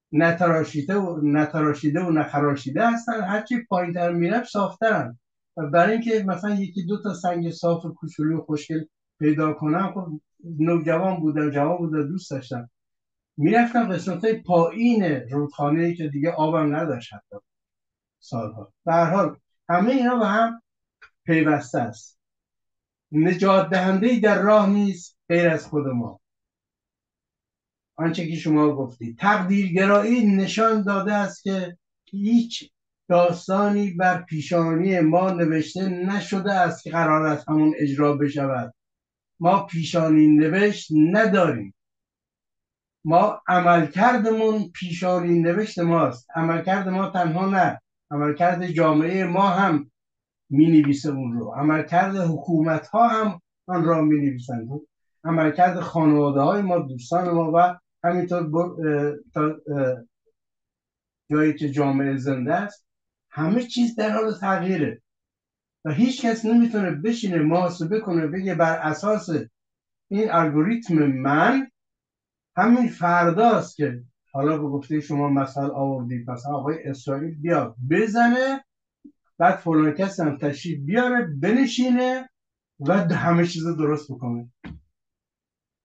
نتراشیده و نخراشیده هستن، هرچی پایین تر میرم صافترن. و برای اینکه مثلا یکی دو تا سنگ صاف کوچولو خوشگل پیدا کنم، خب نوجوان بودم، جوان بودم، دوست داشتم میرفتم قسمت های پایین رودخانه که دیگه آبم نداشت حتی سالها. به هر حال همه اینا به هم پیوسته است. نجات دهنده در راه نیست غیر از خود ما. آنچه که شما گفتید، تقدیرگرایی نشان داده است که هیچ داستانی بر پیشانی ما نوشته نشده است که قرار است همون اجرا بشود. ما پیشانی نوشت نداریم. ما عملکردمون پیشانی نوشت ماست. عملکرد ما تنها نه، عملکرد جامعه ما هم می نویسه اون رو، عملکرد حکومت ها هم آن را می نویسند، عملکرد خانواده های ما، دوستان ما و همینطور تا جایی که جامعه زنده است، همه چیز در حال تغییره و هیچ کس نمیتونه بشینه محاسبه کنه بگه بر اساس این الگوریتم من همین فرداست که حالا به گفته شما مثال آوردید، مثلا آقای اسرائیل بیاد بزنه، بعد فلان کس هم تشریف بیاره بنشینه و همه چیز رو درست بکنه.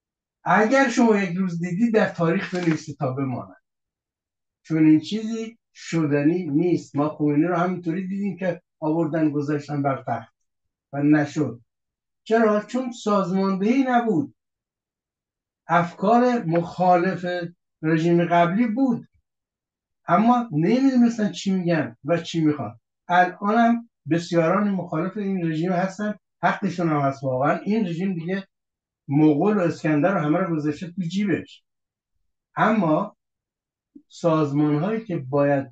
اگر شما یک روز دیدی در تاریخ بنویسید تا بماند، چون این چیزی شدنی نیست. ما خمینی رو همینطوری دیدیم که آوردن گذاشتن بر تخت و نشد. چرا؟ چون سازماندهی نبود. افکار مخالف رژیم قبلی بود، اما نمیدونستن چی میگن و چی میخوان. الان هم بسیاران مخالف این رژیم هستن، حقشون هم هست. واقعا این رژیم دیگه مغول و اسکندر رو همه رو گذاشته تو جیبش. اما سازمان هایی که باید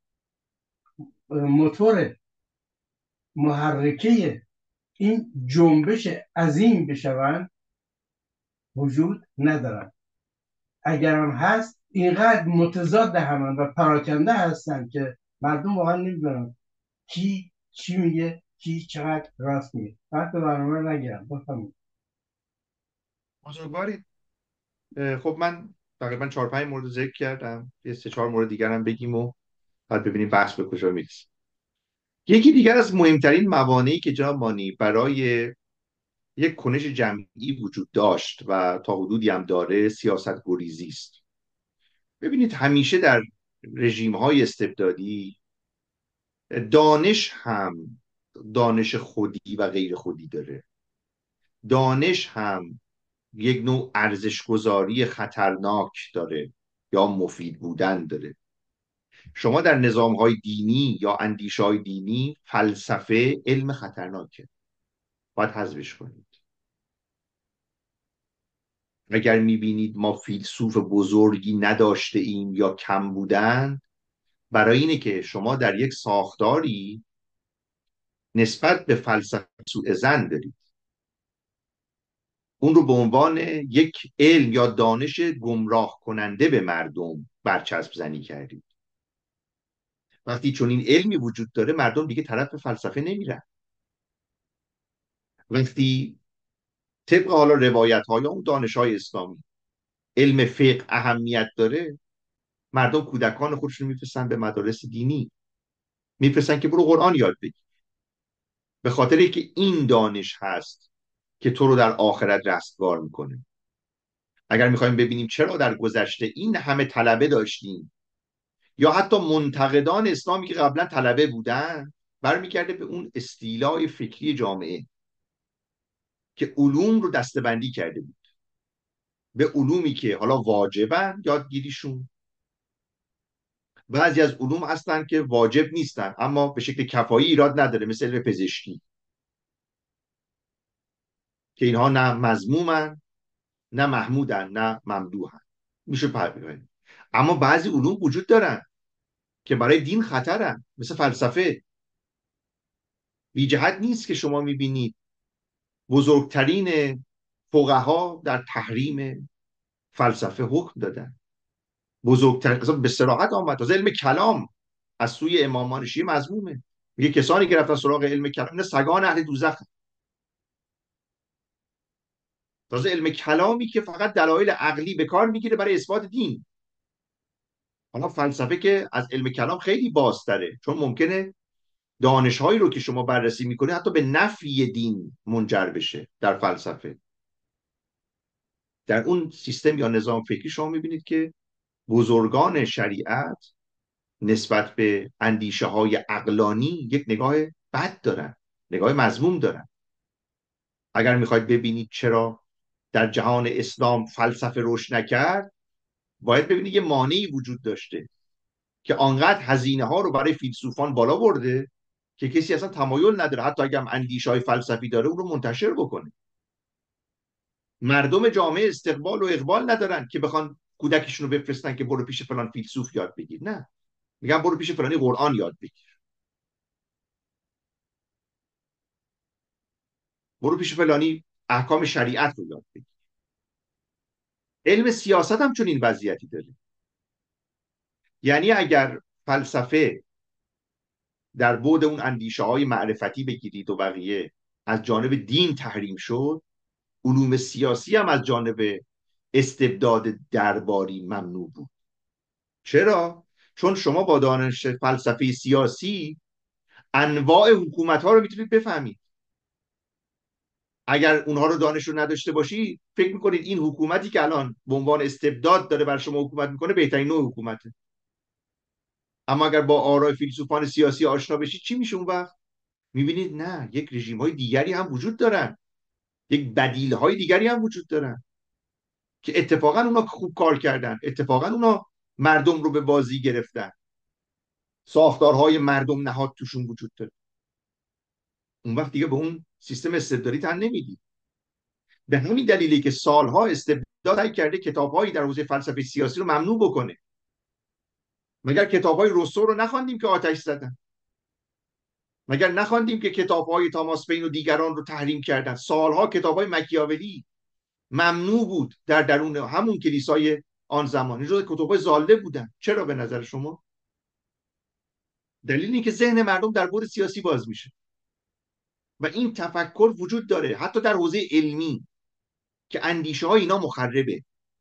موتور محرکه این جنبش عظیم بشوند وجود ندارن. اگرم هست اینقدر متضاد همن و پراکنده هستن که مردم واقعا نمیدونن کی چی میگه، کی چقدر راست میگه. وقت برنامه رو نگیرم بفهمید. بزرگوارید. خب من تقریبا 4-5 مورد ذکر کردم، یه 3-4 مورد دیگر هم بگیم و بعد ببینیم بحث به کجا میرسه. یکی دیگر از مهمترین موانعی که جناب مانی برای یک کنش جمعی وجود داشت و تا حدودی هم داره، سیاست گریزی است. ببینید همیشه در رژیم های استبدادی دانش هم دانش خودی و غیر خودی داره. دانش هم یک نوع ارزشگذاری خطرناک داره یا مفید بودن داره. شما در نظامهای دینی یا اندیشهای دینی فلسفه علم خطرناکه، باید حذفش کنید. اگر میبینید ما فیلسوف بزرگی نداشته ایم یا کم بودن، برای اینه که شما در یک ساختاری نسبت به فلسفه سوء ظن دارید، اون رو به عنوان یک علم یا دانش گمراه کننده به مردم برچسب زنی کردید. وقتی چون این علمی وجود داره، مردم دیگه طرف فلسفه نمیرن. وقتی طبق حالا روایت های اون دانش های اسلامی علم فقه اهمیت داره، مردم کودکان خودشون میفرستن به مدارس دینی، میفرستن که برو قرآن یاد بگیر، به خاطر اینکه این دانش هست که تو رو در آخرت رستگار میکنه. اگر میخوایم ببینیم چرا در گذشته این همه طلبه داشتیم یا حتی منتقدان اسلامی که قبلا طلبه بودن، برمیگرده به اون استیلاء فکری جامعه که علوم رو دسته‌بندی کرده بود به علومی که حالا واجبن یادگیریشون. بعضی از علوم هستن که واجب نیستن اما به شکل کفایی ایراد نداره، مثل علم پزشکی که اینها نه مذمومن نه محمودن نه ممدوحن، میشه پرد. اما بعضی علوم وجود دارن که برای دین خطرن، مثل فلسفه. بی جهت نیست که شما میبینید بزرگترین فقها در تحریم فلسفه حکم دادن. بزرگترین اصلا به صراحت آمد از علم کلام از سوی امامان شیعه مذمومه. میگه کسانی که رفتن سراغ علم کلام اینا سگان اهل دوزخ. تازه علم کلامی که فقط دلایل عقلی به کار میگیره برای اثبات دین. حالا فلسفه که از علم کلام خیلی بازتره، چون ممکنه دانشهایی رو که شما بررسی میکنه حتی به نفی دین منجر بشه. در فلسفه، در اون سیستم یا نظام فکری، شما میبینید که بزرگان شریعت نسبت به اندیشه های عقلانی یک نگاه بد دارن، نگاه مذموم دارن. اگر میخواید ببینید چرا در جهان اسلام فلسفه رشد نکرد، باید ببینید یه مانعی وجود داشته که آنقدر هزینه ها رو برای فیلسوفان بالا برده که کسی اصلا تمایل نداره حتی اگر هم اندیشه های فلسفی داره اون رو منتشر بکنه. مردم جامعه استقبال و اقبال ندارن که بخوان کودکشون رو بفرستن که برو پیش فلان فیلسوف یاد بگیر. نه، میگن برو پیش فلانی قرآن یاد بگیر، برو پیش فلانی احکام شریعت رو یاد بگیر. علم سیاست هم چون این وضعیتی داره. یعنی اگر فلسفه در بعد اون اندیشه های معرفتی بگیرید و بقیه از جانب دین تحریم شد، علوم سیاسی هم از جانب استبداد درباری ممنوع بود. چرا؟ چون شما با دانش فلسفه سیاسی انواع حکومت ها رو میتونید بفهمید. اگر اونها رو دانش رو نداشته باشی، فکر میکنید این حکومتی که الان به عنوان استبداد داره بر شما حکومت میکنه بهترین نوع حکومته. اما اگر با آرای فیلسوفان سیاسی آشنا بشید چی میشه اون وقت؟ میبینید نه، یک رژیم های دیگری هم وجود دارن، یک بدیل های دیگری هم وجود دارن که اتفاقا اونا خوب کار کردن، اتفاقا اونا مردم رو به بازی گرفتن، ساختارهای مردم نهاد توشون وجود داره. اون وقت دیگه به اون سیستم استبدادی تن نمیدی. به همین دلیلی که سالها استبداد کرده کتابهایی در حوزه فلسفه سیاسی رو ممنوع بکنه. مگر کتابهای روسو رو نخواندیم که آتش زدن؟ مگر نخواندیم که کتابهای تاماس پین و دیگران رو تحریم کردن؟ سالها کتابهای مکیاولی ممنوع بود در درون همون کلیسای آن زمان، جزو کتابهای زالده بودن. چرا به نظر شما؟ دلیل این که ذهن مردم در بعد سیاسی باز میشه و این تفکر وجود داره حتی در حوزه علمی که اندیشه های اینا مخربه.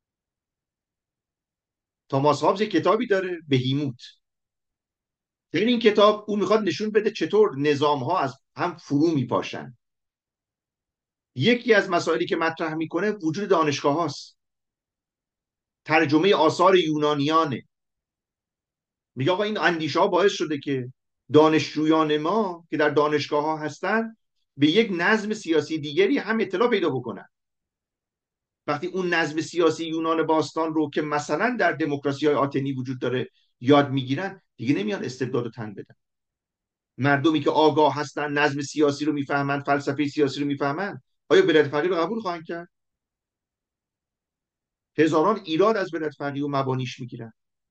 تاماس هابز کتابی داره، بهیموت. در این کتاب او میخواد نشون بده چطور نظام ها از هم فرو میپاشن. یکی از مسائلی که مطرح میکنه وجود دانشگاه هاست، ترجمه آثار یونانیانه. میگه آقا این اندیشه ها باعث شده که دانشجویان ما که در دانشگاه ها هستن به یک نظم سیاسی دیگری هم اطلاع پیدا بکنن. وقتی اون نظم سیاسی یونان باستان رو که مثلا در دموکراسی های آتنی وجود داره یاد میگیرن، دیگه نمیان استبداد رو تن بدن. مردمی که آگاه هستن، نظم سیاسی رو میفهمن، فلسفه سیاسی رو میفهمن، آیا ولایت فقیه رو قبول خواهند کرد؟ هزاران ایراد از ولایت فقیه و مبانیش میگیرن.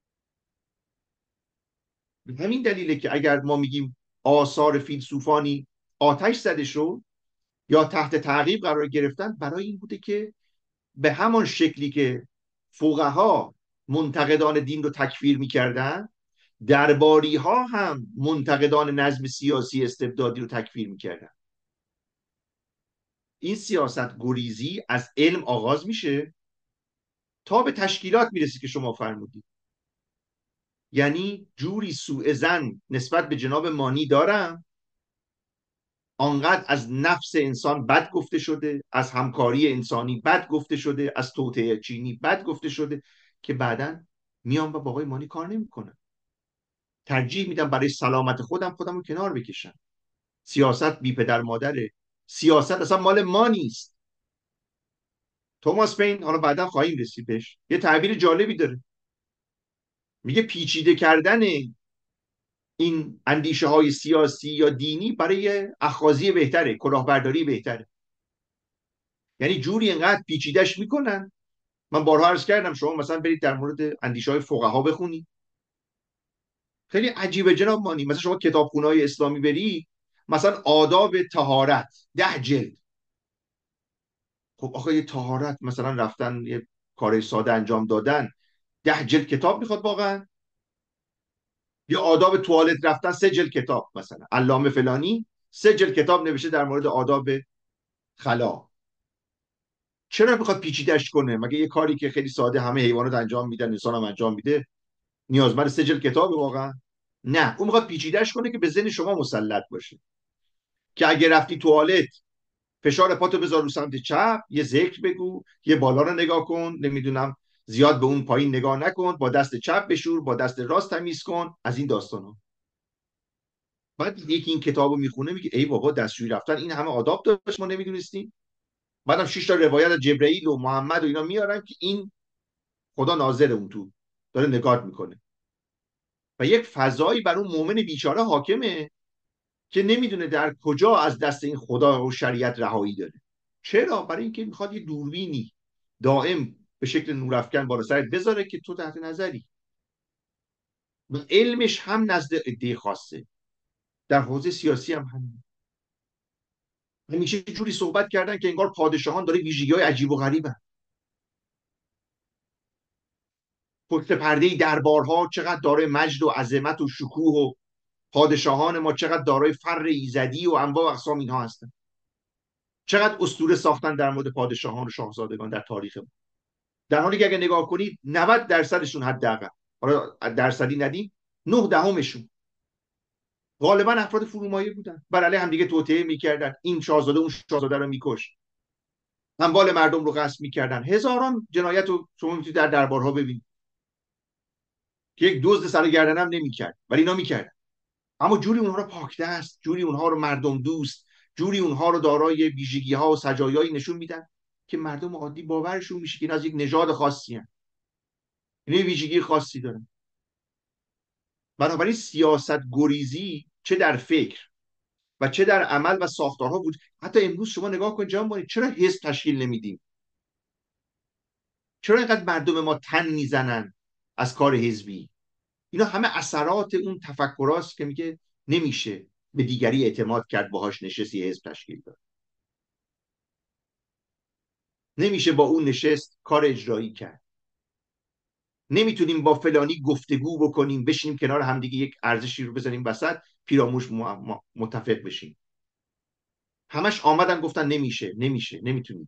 به همین دلیله که اگر ما میگیم آثار فیلسوفانی آتش زده شد یا تحت تعقیب قرار گرفتن، برای این بوده که به همان شکلی که فقها منتقدان دین رو تکفیر میکردن، درباری ها هم منتقدان نظم سیاسی استبدادی رو تکفیر میکردن. این سیاست گریزی از علم آغاز میشه تا به تشکیلات میرسی که شما فرمودید. یعنی جوری سوء ظن نسبت به جناب مانی دارم، آنقدر از نفس انسان بد گفته شده، از همکاری انسانی بد گفته شده، از توطئه چینی بد گفته شده که بعداً میام و با آقای مانی کار نمیکنم. ترجیح میدم برای سلامت خودم رو کنار بکشم. سیاست بی پدر مادره. سیاست اصلا مال ما نیست. توماس پین، حالا بعدا خواهیم رسید بهش، یه تعبیر جالبی داره. میگه پیچیده کردن این اندیشه های سیاسی یا دینی برای اخاذی بهتره، کلاهبرداری بهتره. یعنی جوری انقدر پیچیدش میکنن. من بارها عرض کردم شما مثلا برید در مورد اندیشه های فقها بخونید، خیلی عجیبه جناب مانی. مثلا شما کتابخونه‌های اسلامی برید، مثلا آداب طهارت 10 جلد. خب آخه یه طهارت مثلا رفتن یه کار ساده انجام دادن 10 جلد کتاب میخواد واقعا؟ یا آداب توالت رفتن 3 جلد کتاب، مثلا علامه فلانی 3 جلد کتاب نوشته در مورد آداب خلا. چرا میخواد پیچیده‌اش کنه؟ مگه یه کاری که خیلی ساده همه حیوانات انجام میدن انسان هم انجام میده نیازمند 3 جلد کتاب واقعا؟ نه، اون میخواد پیچیده‌اش کنه که به ذهن شما مسلط باشه که اگه رفتی توالت فشار پاتو بذار رو سمت چپ، یه ذکر بگو، یه بالا رو نگاه کن، نمیدونم زیاد به اون پایین نگاه نکن، با دست چپ بشور، با دست راست تمیز کن، از این داستانا. بعد یکی این کتابو میخونه میگه ای بابا دستشویی رفتن این همه آداب داشت ما نمیدونستیم. بعدم 6 تا روایت از جبرئیل و محمد و اینا میارن که این خدا ناظر اون تو داره نگاه میکنه و یک فضایی بر اون مؤمن بیچاره حاکمه که نمیدونه در کجا از دست این خدا و شریعت رهایی داره. چرا؟ برای اینکه میخواد یه دوربینی دائم به شکل نورافکن بالا سرت بذاره که تو تحت نظری. علمش هم نزد عده خاصه، در حوزه سیاسی هم همین. همیشه جوری صحبت کردن که انگار پادشاهان داره ویژگی‌های عجیب و غریبن. پشت پرده دربارها چقدر دارای مجد و عظمت و شکوه و پادشاهان ما چقدر دارای فر ایزدی و انواع و اقسام اینها هستن. چقدر اسطوره ساختن در مورد پادشاهان و شاهزادگان در تاریخ ما. در حالی که اگه نگاه کنید 90% حداقل، حالا درصدی ندیم، 9/10 غالبا افراد فرومایه بودن، بر علیه همدیگه توطئه میکردن، این شاهزاده اون شاهزاده رو میکش، اموال مردم رو غصب میکردن. هزاران جنایت رو شما میتونید در دربارها ببینید. که یک دزد سر گردنم نمیکرد، ولی اینا میکردن. اما جوری اونها رو پاکدست، جوری اونها رو مردم دوست، جوری اونها رو دارای ویژگی ها و سجایایی نشون میدن که مردم عادی باورشون میشه که این از یک نژاد خاصی هست، این ویژگی خاصی دارن. بنابراین سیاست گریزی چه در فکر و چه در عمل و ساختارها بود. حتی امروز شما نگاه کنید جناب، چرا حزب تشکیل نمیدیم؟ چرا اینقدر مردم ما تن میزنن از کار حزبی؟ اینا همه اثرات اون تفکراست که میگه نمیشه به دیگری اعتماد کرد باهاش نشستی حزب تشکیل داد، نمیشه با اون نشست کار اجرایی کرد، نمیتونیم با فلانی گفتگو بکنیم، بشینیم کنار همدیگه یک ارزشی رو بزنیم وسط، پیراموش متفق بشیم. همش آمدن گفتن نمیشه نمیشه نمیتونیم،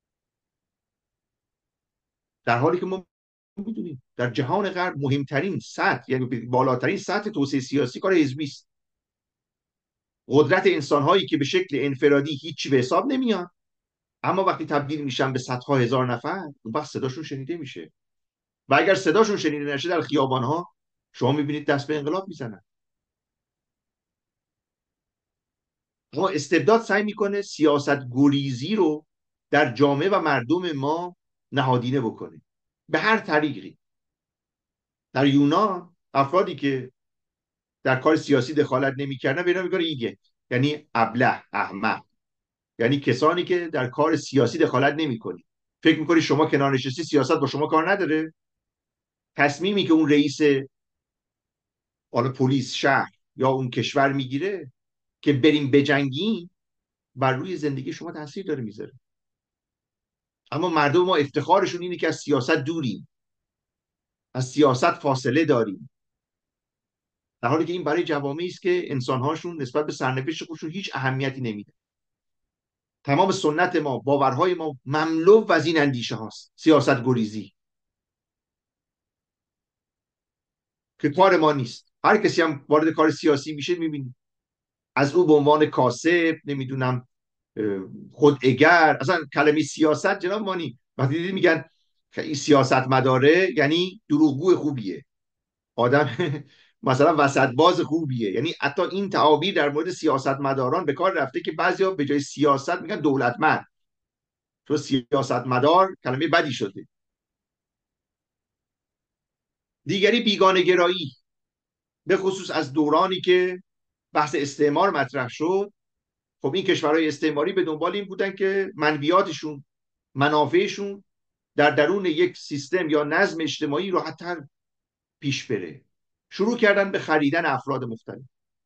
در حالی که ما میدونیم در جهان غرب مهمترین سطح، یعنی بالاترین سطح توسعه سیاسی کار حزبی است. قدرت انسانهایی که به شکل انفرادی هیچی به حساب نمیان، اما وقتی تبدیل میشن به صدها هزار نفر، اون وقت صداشون شنیده میشه. و اگر صداشون شنیده نشه در خیابانها، شما میبینید دست به انقلاب میزنن. اما استبداد سعی میکنه سیاست گریزی رو در جامعه و مردم ما نهادینه بکنه به هر طریقی. در یونان افرادی که در کار سیاسی دخالت نمیکردن به اینا میگه ایگه، یعنی ابله، احمق، یعنی کسانی که در کار سیاسی دخالت نمیکنی. فکر میکنی شما کنار نشستی سیاست با شما کار نداره؟ تصمیمی که اون رئیس حالا پلیس شهر یا اون کشور میگیره که بریم بجنگیم، بر روی زندگی شما تاثیر داره میذاره. اما مردم ما افتخارشون اینه که از سیاست دوریم، از سیاست فاصله داریم، در حالی که این برای جوامعی است که انسانهاشون نسبت به سرنوشت خودشون هیچ اهمیتی نمیده. تمام سنت ما، باورهای ما مملو از این اندیشه هاست، سیاست گریزی که کار ما نیست. هر کسی هم وارد کار سیاسی میشه میبینی از او به عنوان کاسب، نمیدونم خوداگر، اصلا کلمه سیاست جناب مانی وقتی دیدی میگن این سیاست مداره یعنی دروغگو خوبیه، آدم مثلا وسط باز خوبیه. یعنی حتی این تعابیر در مورد سیاستمداران به کار رفته که بعضیا به جای سیاست میگن دولتمند، تو سیاستمدار کلمه بدی شده. دیگری بیگانه گرایی، به خصوص از دورانی که بحث استعمار مطرح شد. خب این کشورهای استعماری به دنبال این بودن که منویاتشون، منافعشون در درون یک سیستم یا نظم اجتماعی راحت‌تر پیش بره. شروع کردن به خریدن افراد مختلف،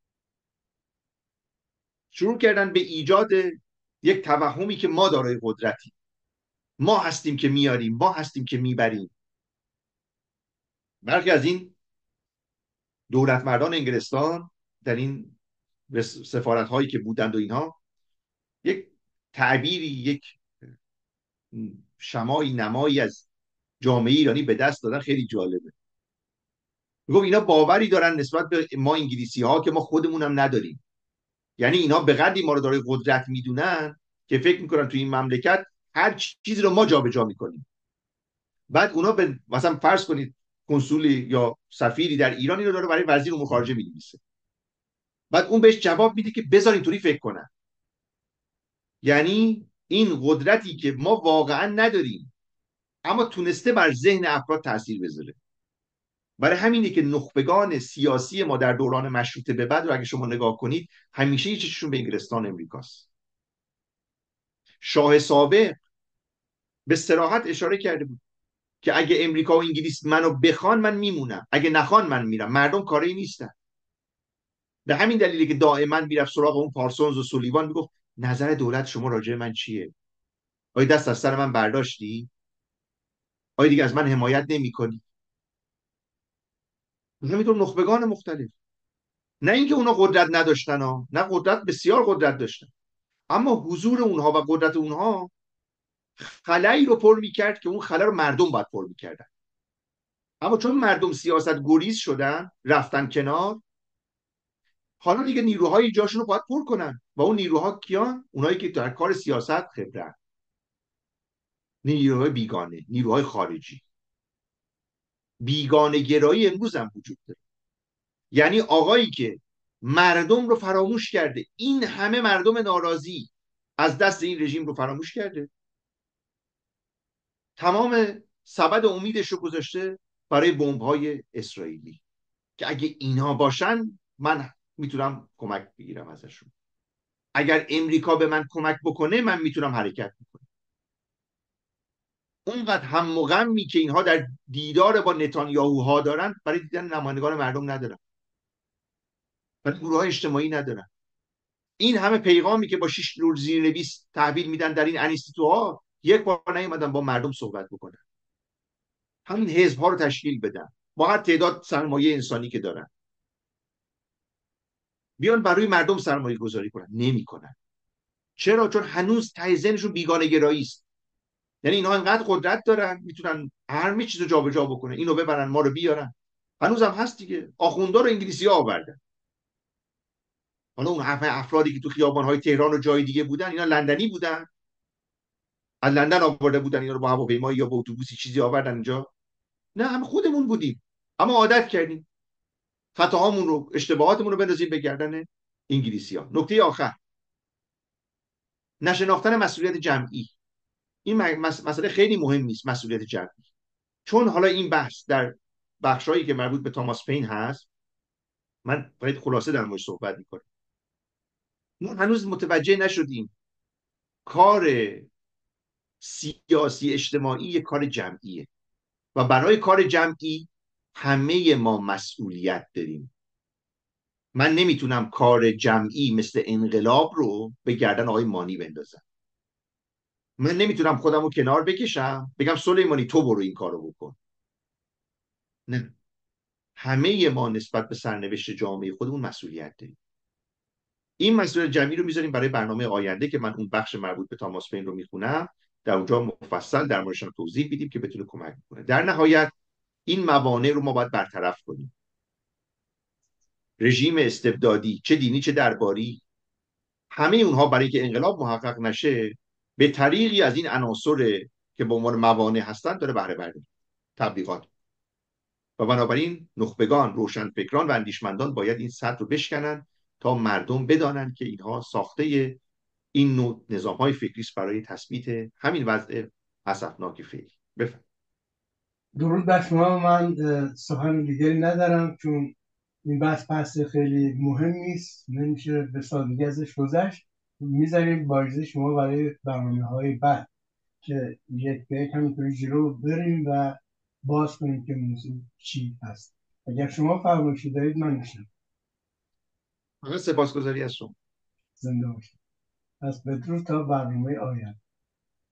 شروع کردن به ایجاد یک توهمی که ما دارای قدرتی، ما هستیم که میاریم، ما هستیم که میبریم. برخی از این دولت مردان انگلستان در این سفارت هایی که بودند و اینها یک تعبیری، یک شمایی نمایی از جامعه ایرانی به دست دادن خیلی جالبه. میگم اینا باوری دارن نسبت به ما انگلیسی ها که ما خودمونم نداریم. یعنی اینا به قدری ما رو دارای قدرت میدونن که فکر میکنن توی این مملکت هر چیزی رو ما جابجا میکنیم. بعد اونا به مثلا فرض کنید کنسولی یا سفیری در ایران اینو داره برای وزیر امور خارجه می‌نویسه، بعد اون بهش جواب میده که بذار اینطوری فکر کنن. یعنی این قدرتی که ما واقعا نداریم اما تونسته بر ذهن افراد تاثیر بذاره. برای همینه که نخبگان سیاسی ما در دوران مشروطه به بعد رو اگه شما نگاه کنید همیشه یه چششون به انگلستان، امریکاست. شاه سابق به صراحت اشاره کرده بود که اگه امریکا و انگلیس منو بخوان من میمونم، اگه نخوان من میرم. مردم کاری نیستن. به همین دلیلی که دائما میرفت سراغ اون پارسونز و سولیوان میگفت نظر دولت شما راجع من چیه؟ آیا دست از سر من برداشتی؟ آیا دیگه از من حمایت نمی‌کنی؟ همینطور نخبگان مختلف، نه اینکه اونا قدرت نداشتن ها، نه قدرت، بسیار قدرت داشتن، اما حضور اونها و قدرت اونها خلایی رو پر میکرد که اون خلا رو مردم باید پر میکردن. اما چون مردم سیاست گریز شدن، رفتن کنار، حالا دیگه نیروهای جاشون رو باید پر کنن. و اون نیروها کیان؟ اونایی که در کار سیاست خبرن، نیروهای بیگانه، نیروهای خارجی. بیگانه گرایی امروز هم وجود داره. یعنی آقایی که مردم رو فراموش کرده، این همه مردم ناراضی از دست این رژیم رو فراموش کرده، تمام سبد امیدش رو گذاشته برای بمب‌های اسرائیلی که اگه اینا باشن من میتونم کمک بگیرم ازشون، اگر امریکا به من کمک بکنه من میتونم حرکت بکنم. اونقدر هم و غمی که اینها در دیدار با نتانیاهوها دارن، برای دیدن نمایندگان مردم ندارن، برای گروه های اجتماعی ندارن. این همه پیغامی که با 6 روز زیرنویس تحویل میدن در این انیستیتوها، یک بار نیومدن با مردم صحبت بکنن، همین حزب ها رو تشکیل بدن با هر تعداد سرمایه انسانی که دارن، بیان برای مردم سرمایه گذاری کنن. نمیکنن. چرا؟ چون هنوز ته ذهنشون بیگانه گرایی است. یعنی اینها اینقدر قدرت دارن میتونن همه چیزو جابجا بکنن، اینو ببرن ما رو بیارن. هنوزم هست دیگه، آخوندا رو انگلیسی ها آوردن. حالا اون همه افرادی که تو خیابان های تهران و جای دیگه بودن، اینا لندنی بودن، از لندن آورده بودن اینا رو با هواپیمایی یا با اتوبوسی چیزی آوردن اینجا؟ نه، هم خودمون بودیم، اما عادت کردیم خطاهامون رو، اشتباهاتمون رو بندازیم به گردن انگلیسی ها. نکته آخر، نشناختن مسئولیت جمعی. این مسئله خیلی مهم است، مسئولیت جمعی. چون حالا این بحث در بخشایی که مربوط به توماس پین هست، من باید خلاصه در موردش صحبت میکنم. ما هنوز متوجه نشدیم کار سیاسی اجتماعی یک کار جمعیه و برای کار جمعی همه ما مسئولیت داریم. من نمیتونم کار جمعی مثل انقلاب رو به گردن آقای مانی بندازم. من نمیتونم خودم رو کنار بکشم بگم سلیمانی تو برو این کارو بکن. نه، همه ما نسبت به سرنوشت جامعه خودمون مسئولیت داریم. این مسئولیت جمعی رو میذاریم برای برنامه آینده که من اون بخش مربوط به تاماس پین رو میخونم، در اونجا مفصل در موردش توضیح میدیم که بتونه کمک کنه. در نهایت این موانع رو ما باید برطرف کنیم. رژیم استبدادی چه دینی چه درباری، همه اونها برای اینکه انقلاب محقق نشه به طریقی از این عناصر که به عنوان موانع هستند داره بهره برداری، تبلیغات. و بنابراین نخبگان، روشنفکران و اندیشمندان باید این سطح رو بشکنن تا مردم بدانند که اینها ساخته این نوع نظام‌های فکری است برای تثبیت همین وضع اسفناک فعلی. بفرمایید. درود بر شما. من سخن دیگری ندارم چون این بحث خیلی مهمی است، نمیشه به سادگی ازش گذشت. میذاریم با اجازه شما برای برنامه‌های بعد که یک به یک همینطوری جلو بریم و باز کنیم که موضوع چی هست. اگر شما فرمایشی دارید من میشم. سپاسگزاری از شما. زنده باشید. پس بدرود تا برنامه آینده.